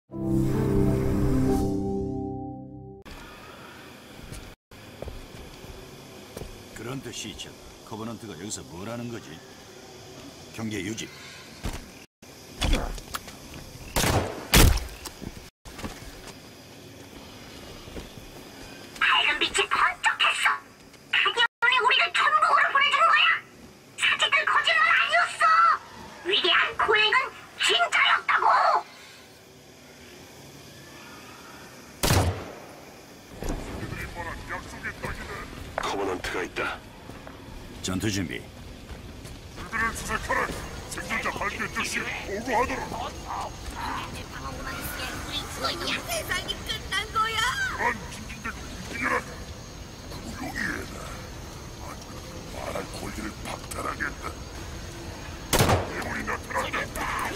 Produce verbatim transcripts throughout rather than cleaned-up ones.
그런 뜻이죠. 커버넌트가 여기서 뭘 하는 거지? 경계 유지. 밝은 빛이 번쩍했어. 그게 오늘 우리를 천국으로 보내준 거야. 사제들 거짓말 아니었어. 위대한 고행은 진짜였다고. 커버넌트가 있다. 전투 준비. 그들을 수색하라. 생존자 발견 즉시 보고하도록. 세상이 끝난 거야. 난 진진대고 움직여라. 구용이해라. 말할 권리를 박탈하겠다. 괴물이 나타난다.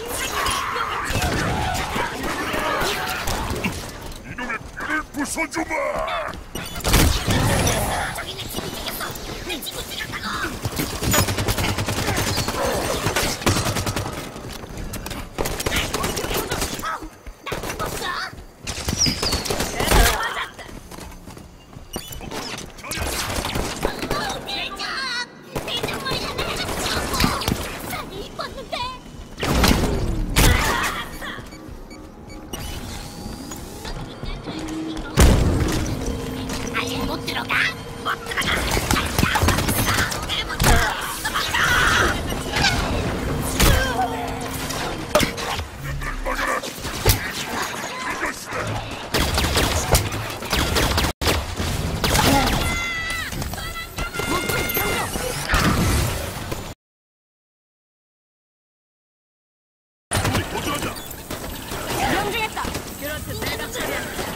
이놈의 뼈를 부숴주마. 저기는 집이 생겼어. 내 집이 생겼다고. 못 들어가? 못 들어가! 명중했다. 그렇듯 대답하면